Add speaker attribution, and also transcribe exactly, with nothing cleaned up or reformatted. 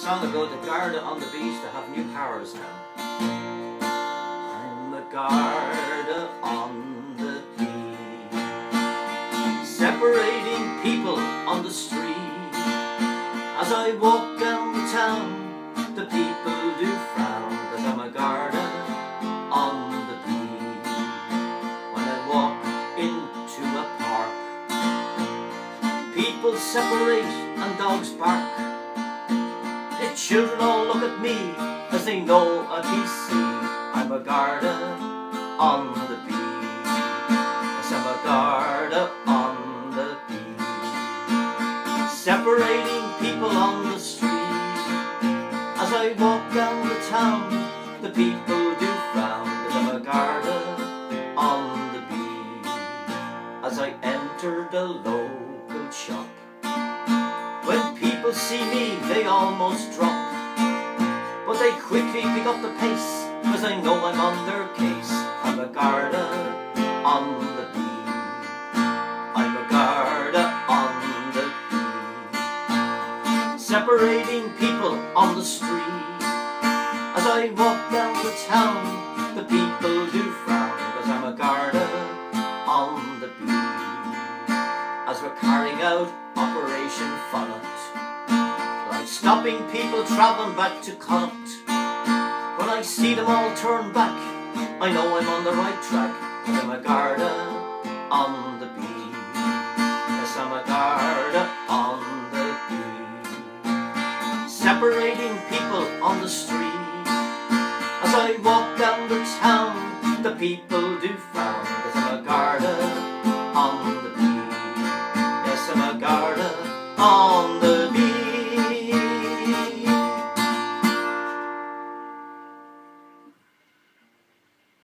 Speaker 1: song ago, the Garda on the beach, they have new powers now. I'm a Garda on the beach, separating people on the street. As I walk down the town, the people do frown, 'cause I'm a Garda on the beach. When I walk into a park, people separate and dogs bark. The children all look at me as they know a P C. I'm a Garda on the beach. Yes, I'm a Garda on the beach, separating people on the street. As I walk down the town, the people do frown, 'cause I'm a Garda on the beach. As I enter the local shop, when people see me, they almost drop, but they quickly pick up the pace, 'cause I know I'm on their case. I'm a Garda on the beach. I'm a Garda on the beach, separating people on the street. As I walk down the town, the people do frown, 'cause I'm a Garda on the beach. As we're carrying out Operation Fonnet, like stopping people travelling back to Connacht, when I see them all turn back, I know I'm on the right track, 'cause I'm a Garda on the beach. Yes, I'm a Garda on the beach, separating people on the street. As I walk down the town, the people do frown, 'cause I'm a Garda on the beach. Yes, I'm a Garda on